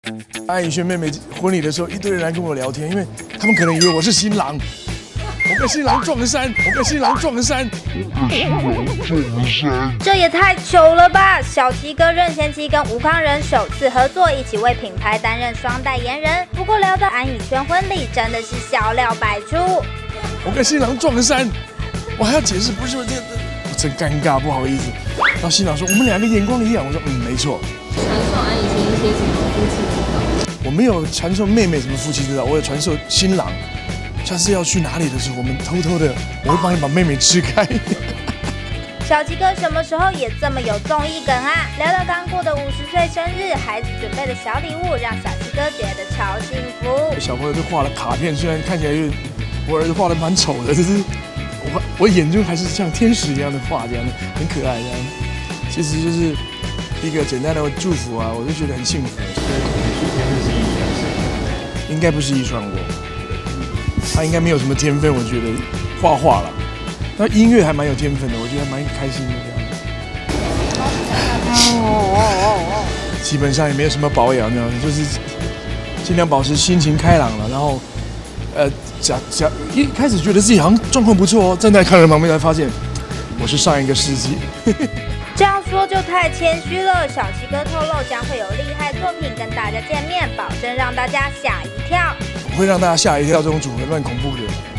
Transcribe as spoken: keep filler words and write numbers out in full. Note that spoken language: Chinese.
安以轩妹妹婚礼的时候，一堆人来跟我聊天，因为他们可能以为我是新郎。我跟新郎撞衫，我跟新郎撞衫。 这也太糗了吧！小齐哥任贤齐跟吴康仁首次合作，一起为品牌担任双代言人。不过聊到安以轩婚礼，真的是笑料百出。 我跟新郎撞衫，我还要解释，不是这，我真尴尬，不好意思。然后新郎说我们两个眼光一样，我说嗯，没错。 传授安以轩一些什么夫妻之道？ 我没有传授妹妹什么夫妻之道，我有传授新郎。下次要去哪里的时候，我们偷偷的，我会帮你把妹妹支开。 小齐哥什么时候也这么有综艺梗啊？聊到刚过的五十岁生日，孩子准备的小礼物让小齐哥觉得超幸福。 小朋友就画了卡片，虽然看起来有点，我儿子画的蛮丑的，就是我我眼中还是像天使一样的画，这样的很可爱这样。其实就是一个简单的祝福啊，我就觉得很幸福。应该不是遗传我。他应该没有什么天分，我觉得画画了。那音乐还蛮有天分的，我觉得还蛮开心的这样。基本上也没有什么保养这样，就是尽量保持心情开朗了。然后，呃，假假一开始觉得自己好像状况不错哦，站在看人旁边才发现，我是上一个世纪。 这样说就太谦虚了。小齐哥透露将会有厉害作品跟大家见面，保证让大家吓一跳。 会让大家吓一跳，这种组合蛮恐怖的。